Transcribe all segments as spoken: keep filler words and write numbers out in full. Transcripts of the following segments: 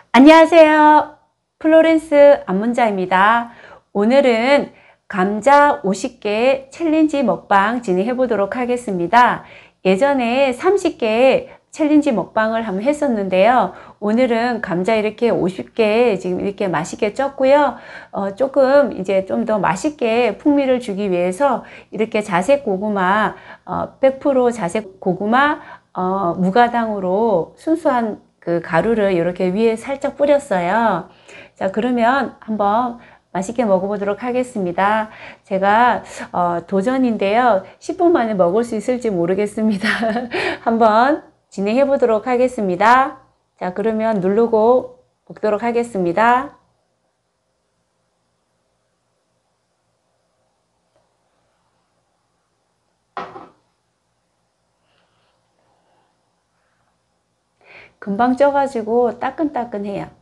안녕하세요. 플로렌스 안문자입니다. 오늘은 감자 오십 개 챌린지 먹방 진행해 보도록 하겠습니다. 예전에 삼십 개 챌린지 먹방을 한번 했었는데요. 오늘은 감자 이렇게 오십 개 지금 이렇게 맛있게 쪘고요. 어, 조금 이제 좀 더 맛있게 풍미를 주기 위해서 이렇게 자색 고구마, 어, 백 퍼센트 자색 고구마, 어, 무가당으로 순수한 그 가루를 이렇게 위에 살짝 뿌렸어요. 자, 그러면 한번 맛있게 먹어보도록 하겠습니다. 제가 어, 도전인데요. 십 분 만에 먹을 수 있을지 모르겠습니다. 한번 진행해 보도록 하겠습니다. 자, 그러면 누르고 먹도록 하겠습니다. 금방 쪄가지고 따끈따끈해요.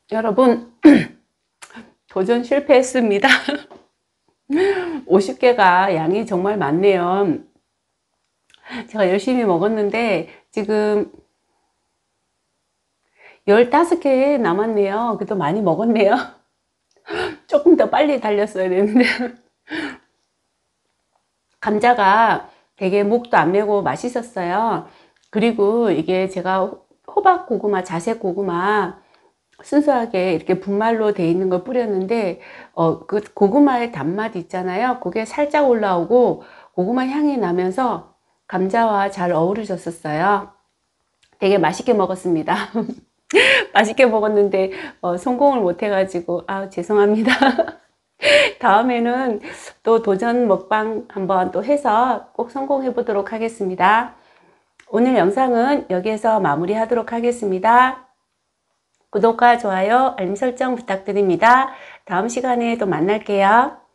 여러분, 도전 실패했습니다. 오십 개가 양이 정말 많네요. 제가 열심히 먹었는데 지금 열다섯 개 남았네요. 그래도 많이 먹었네요. 조금 더 빨리 달렸어야 되는데. 감자가 되게 목도 안 메고 맛있었어요. 그리고 이게 제가 호박 고구마, 자색 고구마 순수하게 이렇게 분말로 돼 있는 걸 뿌렸는데 어, 그 고구마의 단맛 있잖아요. 그게 살짝 올라오고 고구마 향이 나면서 감자와 잘 어우러졌었어요. 되게 맛있게 먹었습니다. 맛있게 먹었는데 어, 성공을 못 해가지고 아 죄송합니다. 다음에는 또 도전 먹방 한번 또 해서 꼭 성공해 보도록 하겠습니다. 오늘 영상은 여기에서 마무리 하도록 하겠습니다. 구독과 좋아요, 알림 설정 부탁드립니다. 다음 시간에 또 만날게요.